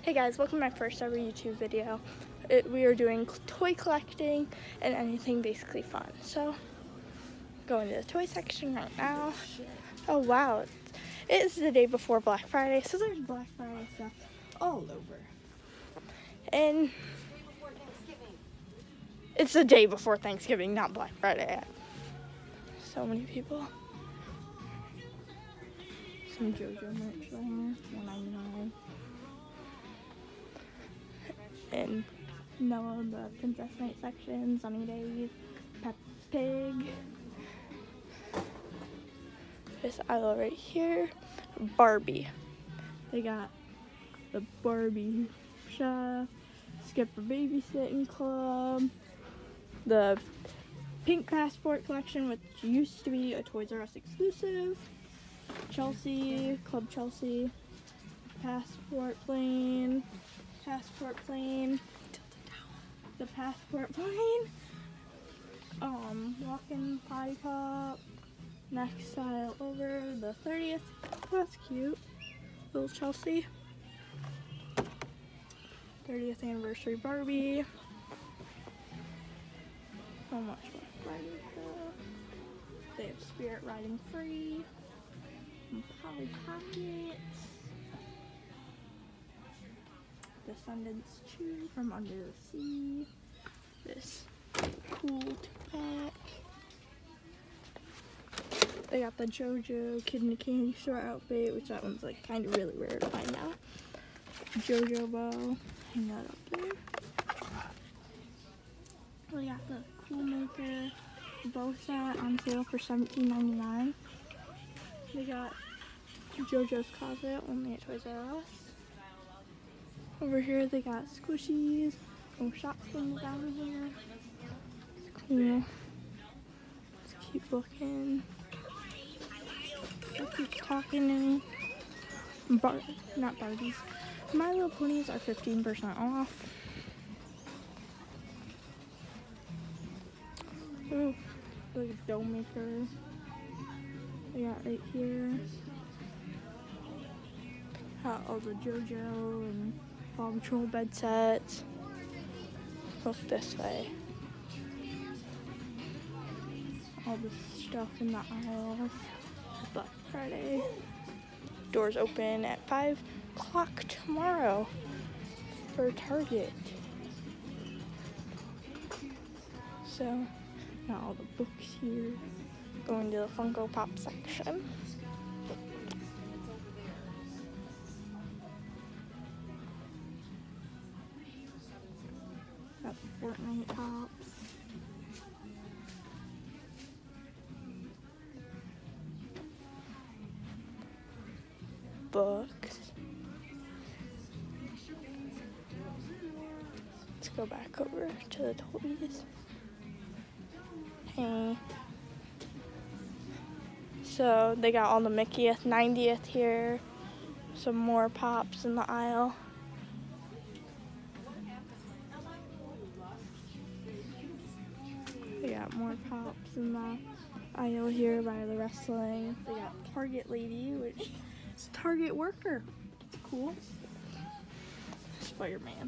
Hey guys, welcome to my first ever YouTube video. We are doing toy collecting and anything basically fun. So, going to the toy section right now. Oh wow, it is the day before Black Friday, so there's Black Friday stuff all over. And it's the day before Thanksgiving, not Black Friday. So many people. Some JoJo merch right here, $1.99. And Noah, the Princess Night section, Sunny Days, Peppa Pig. This aisle right here, Barbie. They got the Barbie Chef, Skipper Babysitting Club, the Pink Passport collection, which used to be a Toys R Us exclusive, Chelsea, Club Chelsea, Passport Plane, the Passport Plane, Walk-in Potty Cup, next aisle over, the 30th, that's cute, little Chelsea, 30th anniversary Barbie, so much more Barbie stuff, they have Spirit Riding Free, and Polly Pockets, Descendants 2 from Under the Sea, this cool 2-pack. They got the JoJo Kid in a Candy Store outfit, which that one's like kind of really rare to find now. JoJo bow, hang that up there. We got the Cool Maker bow set on sale for $17.99. We got JoJo's Closet, only at Toys R Us. Over here they got squishies, some shop things down here. It's cool. Just keep looking. It keeps talking to me. Not Barbies. My Little Ponies are 15% off. Ooh, look at dough maker. They got right here. Got all the JoJo and Paw Patrol bed sets. Look this way. All the stuff in the aisles. Black Friday. Doors open at 5 o'clock tomorrow for Target. So, got all the books here. Going to the Funko Pop section. Got the Fortnite tops. Books. Let's go back over to the toys. Hey. So they got all the Mickeyth 90th here. Some more pops in the aisle. They got more pops in the aisle here by the wrestling. They got Target Lady, which is Target worker. It's cool. Spider-Man.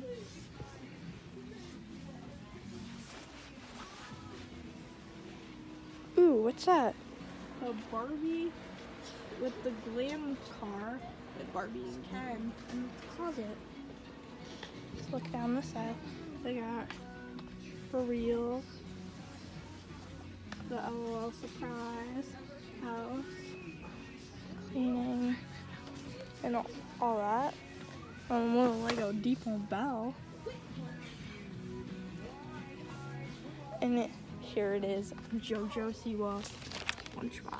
Ooh, what's that? A Barbie with the glam car that Barbies can in the closet. Let's look down this aisle. They got For Real, the LOL Surprise House, cleaning, and all that. Little Lego Depot Bell. And here it is, JoJo Siwa lunchbox.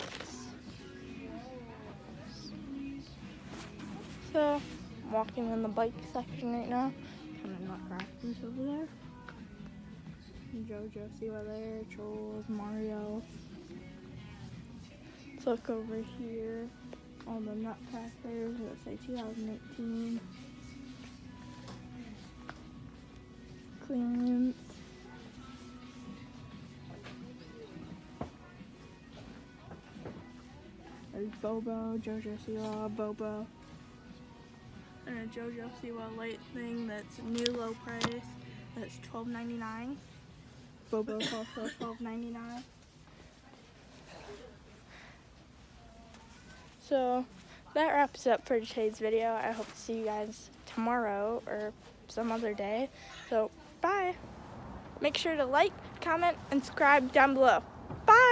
So, I'm walking in the bike section right now. Kind of Nutcrackers over there. JoJo Siwa there, Trolls, Mario. Let's look over here. All the Nutcrackers, let's say 2018. Clearance. There's Bobo, JoJo Siwa, Bobo. And JoJo Siwa light thing that's new low price. That's $12.99. Bobo's also $12.99. So that wraps up for today's video. I hope to see you guys tomorrow or some other day. So bye. Make sure to like, comment, and subscribe down below. Bye.